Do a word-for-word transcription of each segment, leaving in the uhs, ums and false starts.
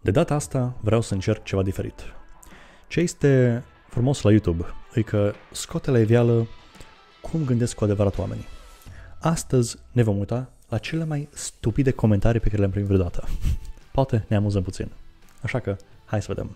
De data asta vreau să încerc ceva diferit. Ce este frumos la YouTube e că scoate la iveală cum gândesc cu adevărat oamenii. Astăzi ne vom uita la cele mai stupide comentarii pe care le-am primit vreodată. Poate ne amuzăm puțin. Așa că, hai să vedem.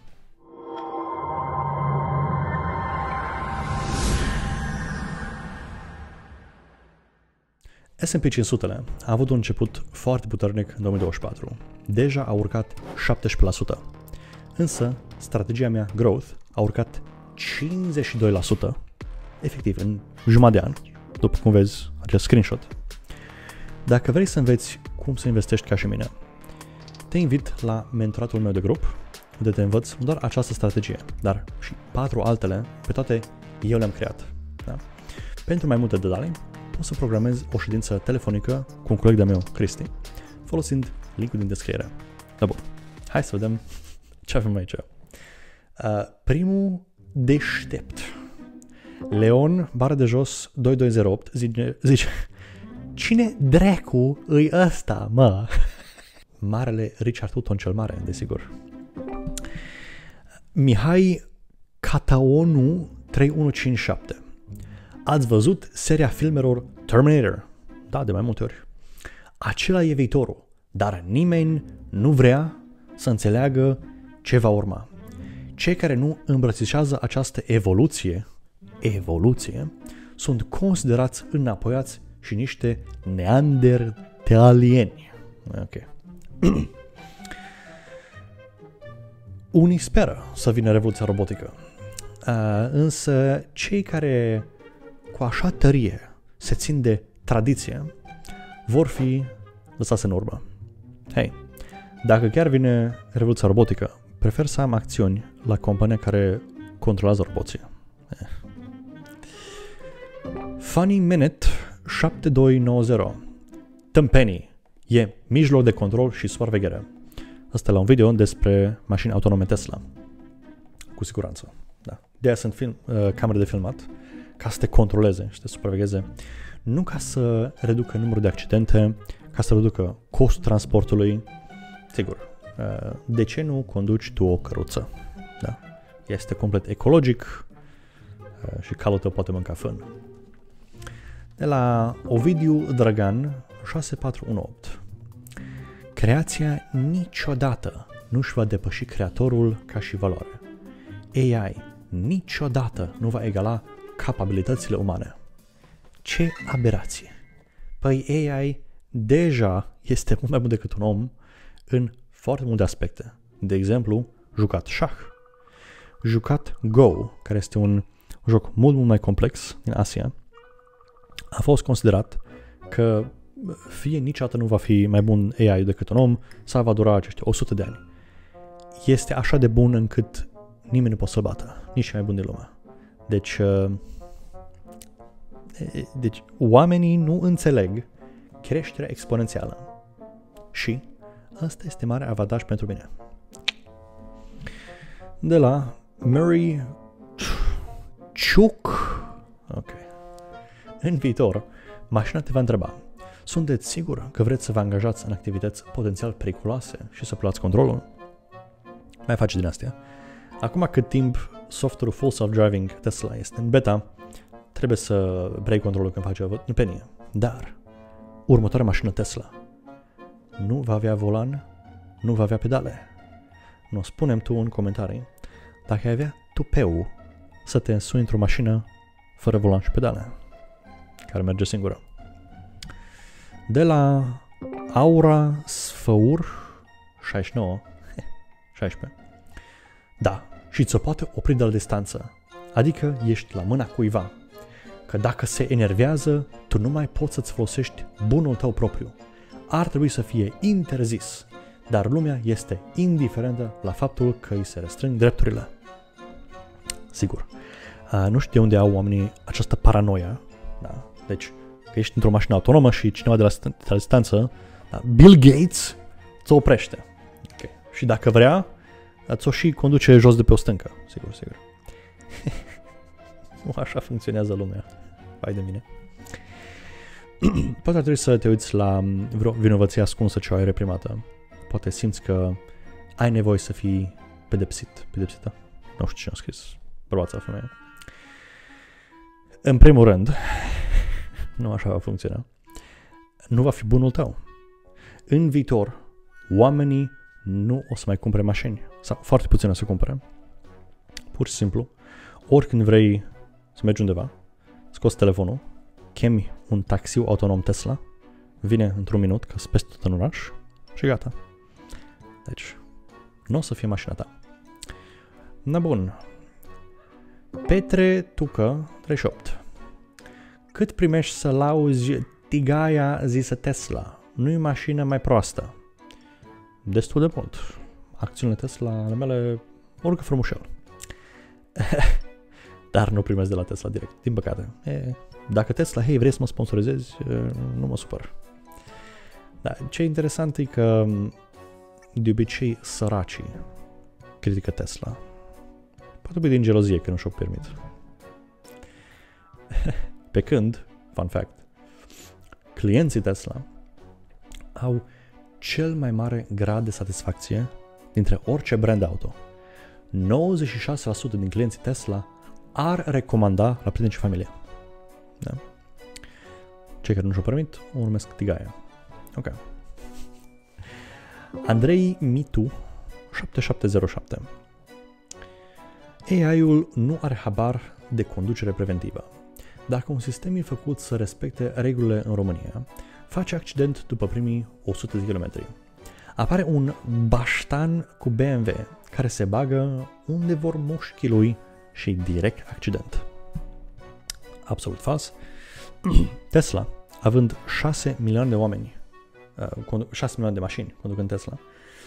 S and P cinci sute a avut un început foarte puternic în două mii douăzeci și patru. Deja a urcat șaptesprezece la sută. Însă, strategia mea Growth a urcat cincizeci și doi la sută, efectiv, în jumătate de an, după cum vezi acest screenshot. Dacă vrei să înveți cum să investești ca și mine, te invit la mentoratul meu de grup, unde te învăț doar această strategie, dar și patru altele, pe toate eu le-am creat. Da? Pentru mai multe detalii, poți să programezi o ședință telefonică cu un coleg de-a meu, Cristi, folosind linkul din descriere. Da, bun. Hai să vedem ce avem aici. Uh, primul deștept. Leon, bară de jos, doi doi zero opt, zice, zice cine dracu îi ăsta, mă? Marele Richard Hutton cel Mare, desigur. Mihai Cataonu trei unu cinci șapte. Ați văzut seria filmelor Terminator? Da, de mai multe ori. Acela e viitorul, dar nimeni nu vrea să înțeleagă ce va urma. Cei care nu îmbrățișează această evoluție, evoluție, sunt considerați înapoiați și niște neandertalieni. Ok. Unii speră să vină revoluția robotică, uh, însă cei care cu așa tărie se țin de tradiție vor fi lăsați în urmă. Hei, dacă chiar vine revoluția robotică, prefer să am acțiuni la compania care controlează roboții. Eh. Funny Minute șapte doi nouă zero. Tâmpenii. E mijloc de control și supraveghere. Asta e la un video despre mașini autonome Tesla. Cu siguranță. Da. De aia sunt film, uh, camere de filmat ca să te controleze și te supravegheze. Nu ca să reducă numărul de accidente, ca să reducă costul transportului. Sigur, uh, de ce nu conduci tu o căruță? Da. Este complet ecologic uh, și calul tău poate mânca fân. De la Ovidiu Dragan șase patru unu opt. Creația niciodată nu își va depăși creatorul ca și valoare. A I niciodată nu va egala capabilitățile umane. Ce aberație! Păi A I deja este mult mai bun decât un om în foarte multe aspecte. De exemplu, jucat șah, jucat Go, care este un joc mult, mult mai complex din Asia, a fost considerat că fie niciodată nu va fi mai bun A I decât un om sau va dura acești o sută de ani. Este așa de bun încât nimeni nu poate să-l bată, nici mai bun din lume. Deci, deci oamenii nu înțeleg creșterea exponențială și asta este mare avantaj pentru mine. De la Murray Ciuc. Ok. În viitor, mașina te va întreba: sunteți sigur că vreți să vă angajați în activități potențial periculoase și să luați controlul? Mai face din astea. Acum cât timp software-ul Full Self-Driving Tesla este în beta, trebuie să vrei controlul când faci o penie. Dar următoarea mașină Tesla nu va avea volan, nu va avea pedale. Nu spunem tu în comentarii dacă ai avea tupeu să te însui într-o mașină fără volan și pedale, care merge singură. De la Aura Sfăur șaizeci și nouă șaisprezece. Da, și ți-o poate opri de la distanță, adică ești la mâna cuiva, că dacă se enervează, tu nu mai poți să-ți folosești bunul tău propriu. Ar trebui să fie interzis, dar lumea este indiferentă la faptul că îi se restrâng drepturile. Sigur, nu știu de unde au oamenii această paranoia, da? Deci, că ești într-o mașină autonomă și cineva de la, de la distanță, da? Bill Gates, ți-o oprește. Okay. Și dacă vrea, ți-o și conduce jos de pe o stâncă. Sigur, sigur. Nu așa funcționează lumea. Hai de mine. Poate ar trebui să te uiți la vreo vinovăție ascunsă ce ai reprimată. Poate simți că ai nevoie să fii pedepsit, pedepsită. Nu știu cine a scris, bărbat sau femeie. În primul rând, nu așa va funcționa, nu va fi bunul tău. În viitor, oamenii nu o să mai cumpere mașini, sau foarte puțin o să cumpere. Pur și simplu, oricând vrei să mergi undeva, scoți telefonul, chemi un taxiu autonom Tesla, vine într-un minut, că să peste tot în oraș și gata. Deci, nu o să fie mașina ta. Na bun. Petre Tucă, treizeci și opt. Cât primești să lauzi tigaia zisă Tesla? Nu-i mașină mai proastă? Destul de mult. Acțiunile Tesla ale mele urcă frumușel. Dar nu primesc de la Tesla direct, din păcate. E, dacă Tesla, hei, vrei să mă sponsorizezi, nu mă supăr. Da, ce e interesant e că de obicei săracii critică Tesla. Poate fi din gelozie că nu și-o permit. Pe când, fun fact, clienții Tesla au cel mai mare grad de satisfacție dintre orice brand auto. nouăzeci și șase la sută din clienții Tesla ar recomanda la prieteni și familie. Da? Cei care nu și-o permit, o numesc tigaia. Ok. Andrei Mitu, șapte șapte zero șapte. A I-ul nu are habar de conducere preventivă. Dacă un sistem e făcut să respecte regulile în România, face accident după primii o sută de kilometri. Apare un baștan cu B M W care se bagă unde vor mușchii lui și direct accident. Absolut fals. Tesla, având șase milioane de oameni, șase milioane de mașini conducând Tesla,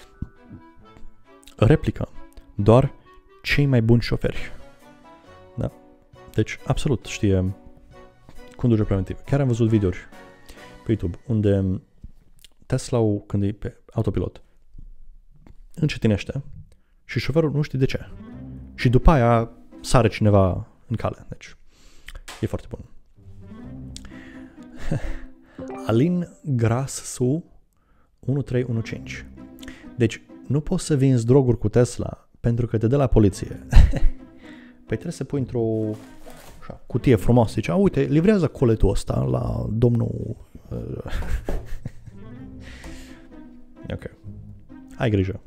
replică doar cei mai buni șoferi. Da? Deci, absolut știe conducere preventivă. Chiar am văzut videouri pe YouTube unde Tesla-ul, când e pe autopilot, încetinește și șoferul nu știe de ce. Și după aia sare cineva în cale. Deci, e foarte bun. Alin Grasu unu trei unu cinci. Deci, nu poți să vinzi droguri cu Tesla pentru că te dă la poliție. Păi trebuie să pui într-o așa, cutie frumoasă. Zice, uite, livrează coletul ăsta la domnul... Ok. Ai grijă.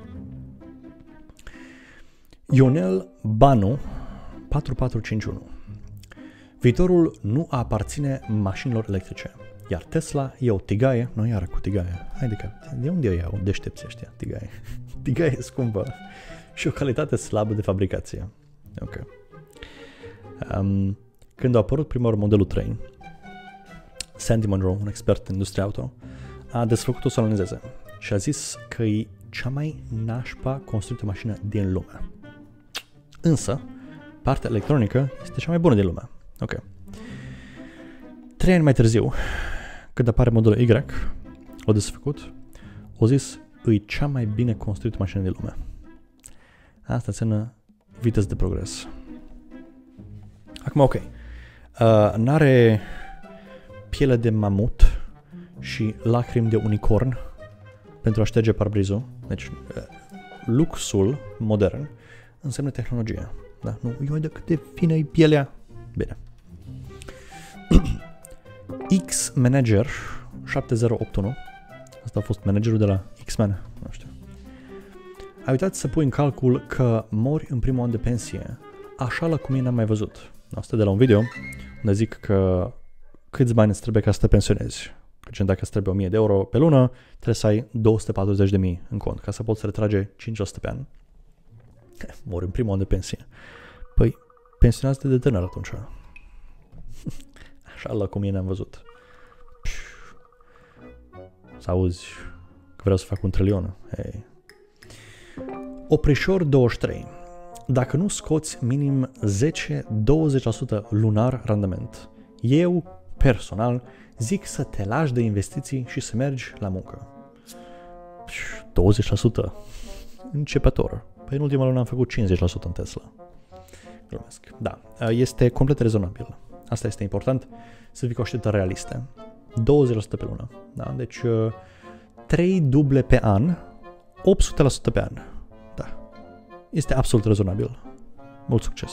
Ionel Banu, patru patru cinci unu. Viitorul nu aparține mașinilor electrice, iar Tesla e o tigaie, nu iară cu tigaie. Hai de cap, de unde o iau deștepți ăștia, tigaie? Tigaie e scumpă și o calitate slabă de fabricație. Ok. Um, când a apărut prima oară modelul trei, Sandy Munro, un expert în industria auto, a desfăcut-o să analizeze și a zis că e cea mai nașpa construită mașină din lume. Însă, partea electronică este cea mai bună din lume. Ok. Trei ani mai târziu, când apare modelul Y, o desfăcut, o zis, e cea mai bine construită mașină din lume. Asta înseamnă viteză de progres. Acum, ok. Uh, n-are piele de mamut și lacrimi de unicorn pentru a șterge parbrizul. Deci, uh, luxul modern înseamnă tehnologie. Da? Nu, eu de cât de fină e pielea. Bine. X-Manager șapte zero opt unu. Asta a fost managerul de la X-Men. Nu știu. Ai uitat să pui în calcul că mori în primul an de pensie. Așa la cum e n-am mai văzut. Asta de la un video unde zic că câți bani îți trebuie ca să te pensionezi. Că dacă îți trebuie o mie de euro pe lună, trebuie să ai două sute patruzeci de mii în cont ca să poți retrage cinci sute pe an. Mori în primul an de pensie. Păi, pensionează-te de tânăr atunci. Așa la cum e n-am văzut. Să auzi că vreau să fac un trilion. Hey. Oprișor douăzeci și trei. Dacă nu scoți minim zece douăzeci la sută lunar randament, eu, personal, zic să te lași de investiții și să mergi la muncă. douăzeci la sută? Începător. Păi în ultima lună am făcut cincizeci la sută în Tesla. Glumesc. Da, este complet rezonabil. Asta este important, să fii cu o așteptare realistă. douăzeci la sută pe lună. Da? Deci trei duble pe an opt sute la sută pe an. Da. Este absolut rezonabil. Mult succes.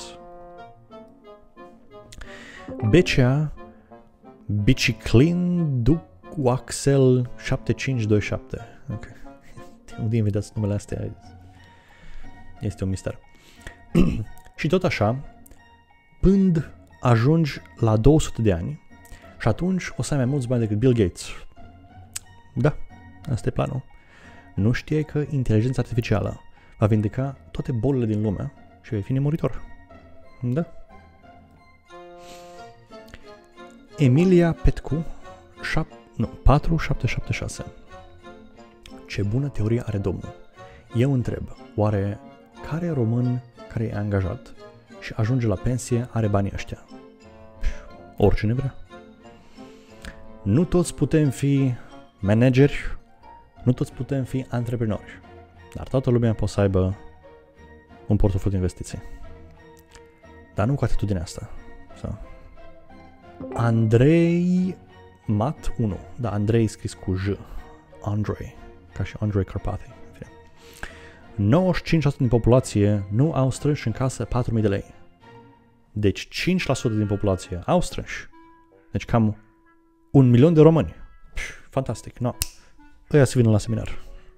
B C A Biciclin Duaxel șapte cinci doi șapte. Ok. Unde inventați numele astea? Este un mister. Și tot așa, până ajungi la două sute de ani și atunci o să ai mai mulți bani decât Bill Gates. Da, asta e planul. Nu știai că inteligența artificială va vindeca toate bolile din lume și vei fi nemuritor. Da. Emilia Petcu nu, patru șapte șapte șase. Ce bună teorie are domnul. Eu întreb, oare care român care e angajat și ajunge la pensie are banii ăștia? Oricine vrea. Nu toți putem fi manageri, nu toți putem fi antreprenori, dar toată lumea poate să aibă un portofoliu de investiții. Dar nu cu atitudinea asta. Sau. Andrei Mat unu. Da, Andrei scris cu J. Andrei. Ca și Andrei Carpathy. nouăzeci și cinci la sută din populație nu au strâns în casă patru mii de lei. Deci cinci la sută din populație au strâns. Deci cam un milion de români. Pș, fantastic. No. Ăia să vină la seminar.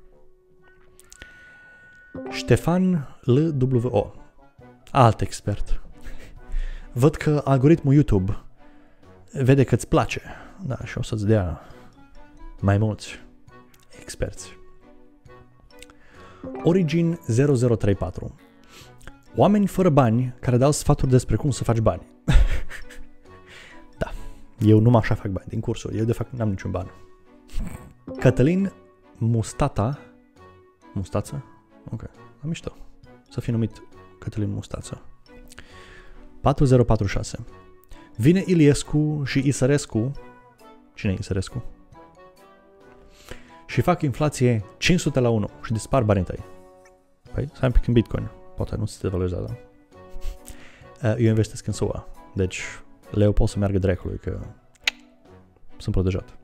Ștefan L W O. Alt expert. Văd că algoritmul YouTube vede că îți place. Da, și o să-ți dea mai mulți experți. Origin zero zero trei patru. Oameni fără bani care dau sfaturi despre cum să faci bani. Da, eu numai așa fac bani din cursuri. Eu de fapt n-am niciun ban. Cătălin Mustata. Mustață? Ok, am mișto. Să fie numit Cătălin Mustață. patru zero patru șase. Vine Iliescu și Isărescu. Cine e Isărescu? Și fac inflație cinci sute la unu și dispar banii tăi. Păi, să ai un pic în Bitcoin. Poate nu se devalorizează. Eu investesc în S U A. Deci, leu pot să meargă dracului, că sunt protejat.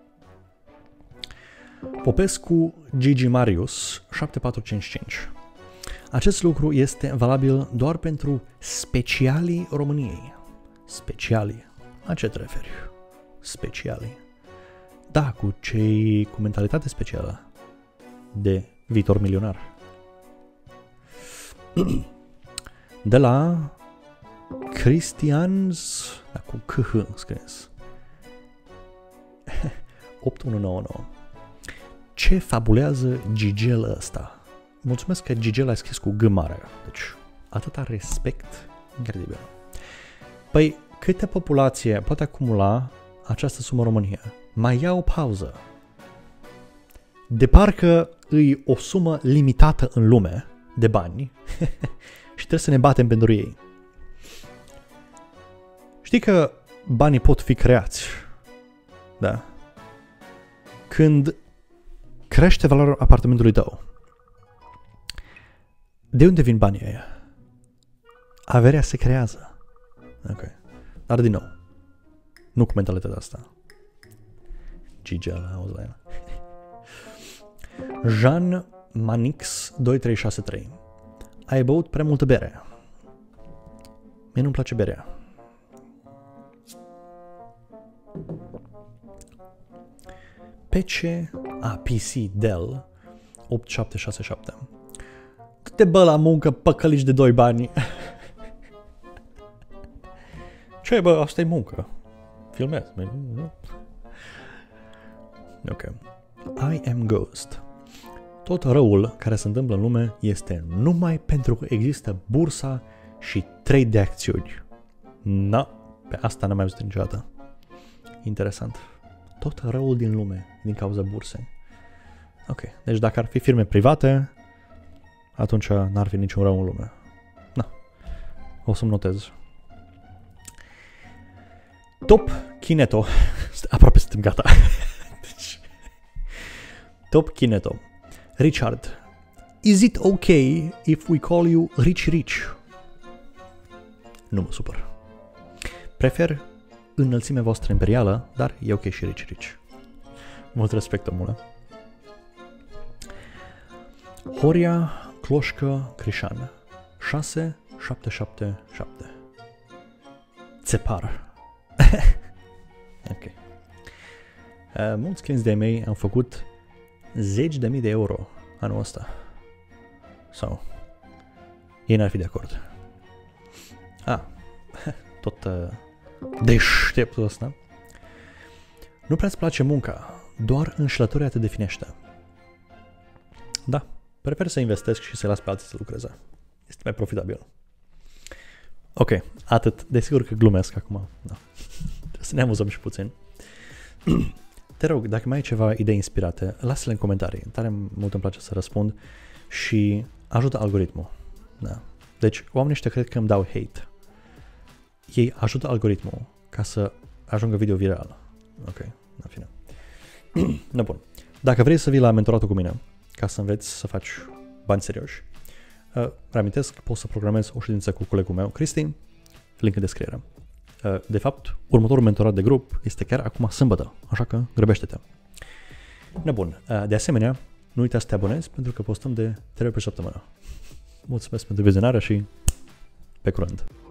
Popescu Gigi Marius șapte patru cinci cinci. Acest lucru este valabil doar pentru specialii României. Specialii. La ce te referi? Specialii. Da, cu cei cu mentalitate specială de viitor milionar. De la Christians, da, cu C H scris. opt unu nouă nouă. Ce fabulează Gigel ăsta? Mulțumesc că Gigel a scris cu G mare. Deci, atâta respect incredibil. Păi, câte populație poate acumula această sumă România? Mai ia o pauză. De parcă îi o sumă limitată în lume de bani și trebuie să ne batem pentru ei. Știi că banii pot fi creați, da? Când crește valoarea apartamentului tău, de unde vin banii ăia? Averea se creează. Ok. Dar din nou, nu cu mentalitatea asta. Gigel, auzi la el. Jean Manix doi trei șase trei. Ai băut prea multă bere. Mie nu-mi place berea. P C, a, P C Dell opt șapte șase șapte. Du-te bă la muncă, păcălici de doi bani. Ce bă, asta e muncă. Filmez. Ok. I am Ghost. Tot răul care se întâmplă în lume este numai pentru că există bursa și trei de acțiuni. Na, pe asta n-am mai văzut niciodată. Interesant. Tot răul din lume din cauza bursei. Ok, deci dacă ar fi firme private, atunci n-ar fi niciun rău în lume. Na, o să-mi notez. Top Kineto. Aproape suntem gata. Deci, Top Kineto. Richard. Is it okay if we call you Rich Rich? Nu mă supăr. Prefer înălțimea voastră imperială, dar e ok și Rich Rich. Mult respect, omule. Horia Cloșcă Crișan. șase șapte șapte șapte. Țepar. Ok. Uh, mulți clienți de-ai mei au făcut zeci de mii de euro anul ăsta. Sau ei n-ar fi de acord. Ah, tot uh, deșteptul ăsta. Nu prea-ți place munca, doar înșelătoria te definește. Da, prefer să investesc și să las pe alții să lucreze. Este mai profitabil. Ok, atât. Desigur că glumesc acum. Da. Să ne amuzăm și puțin. Te rog, dacă mai ai ceva idei inspirate, lasă-le în comentarii. Tare mult îmi place să răspund și ajută algoritmul. Da. Deci, oamenii ăștia cred că îmi dau hate. Ei ajută algoritmul ca să ajungă video viral. Ok, în fine. Da, bun. Dacă vrei să vii la mentoratul cu mine, ca să înveți să faci bani serioși, uh, reamintesc, poți să programezi o ședință cu colegul meu, Cristi, link în descriere. Uh, de fapt, următorul mentorat de grup este chiar acum sâmbătă, așa că grăbește-te. Da, bun. Uh, de asemenea, nu uita să te abonezi pentru că postăm de trei ori pe săptămână. Mulțumesc pentru vizionare și pe curând!